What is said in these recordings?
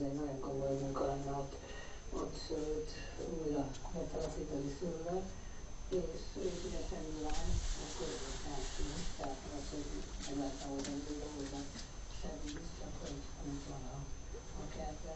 egy nagyon komoly munka lenne ott újra megtalapítani szülővel, és ügyesen nyilván, akkor elszínű, tehát az, hogy meg lehetne oldani újra semmi is, csak hogy nem van a kertben.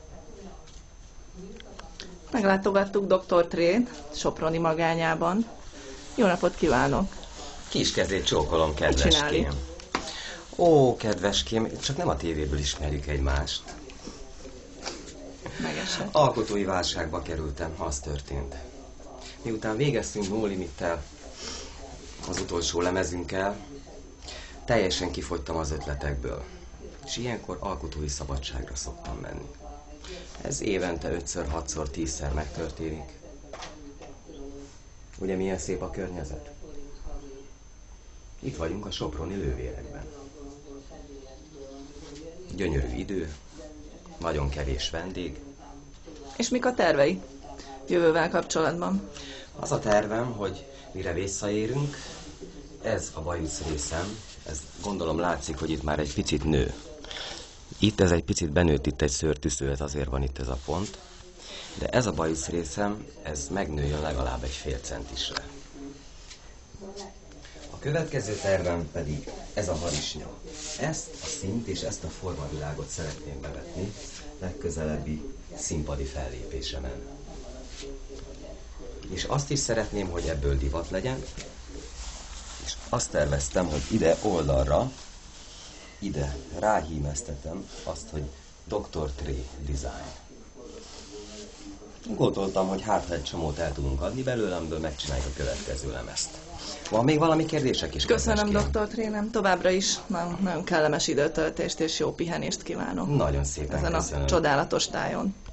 Meglátogattuk dr. Trét Soproni magányában. Jó napot kívánok! Kis kezét csókolom, kedveském. Ó, kedveském, csak nem a tévéből ismerjük egymást. Megesett. Alkotói válságba kerültem, az történt. Miután végeztünk No Limittel, az utolsó lemezünkkel, teljesen kifogytam az ötletekből. És ilyenkor alkotói szabadságra szoktam menni. Ez évente 5-ször, 6-szor, 10-szer megtörténik. Ugye milyen szép a környezet? Itt vagyunk a soproni lővérekben. Gyönyörű idő, nagyon kevés vendég. És mik a tervei jövővel kapcsolatban? Az a tervem, hogy mire visszaérünk, ez a bajusz részem, ez gondolom látszik, hogy itt már egy picit nő. Itt ez egy picit benőtt, itt egy szőrtűző, ez azért van itt ez a pont. De ez a bajusz részem, ez megnőjön legalább egy fél centisre. A következő tervem pedig ez a harisnya. Ezt a színt és ezt a formavilágot szeretném bevetni legközelebbi színpadi fellépésemen. És azt is szeretném, hogy ebből divat legyen, és azt terveztem, hogy ide oldalra, ide ráhímeztetem azt, hogy Dr. Tré Design. Gondoltam, hogy hát, ha egy csomót el tudunk adni belőlemből, megcsináljuk a következő lemezt. Van még valami kérdések is? Köszönöm, Dr. Tré, nem továbbra is nagyon kellemes időtöltést és jó pihenést kívánok. Nagyon szépen ezen köszönöm. A csodálatos tájon.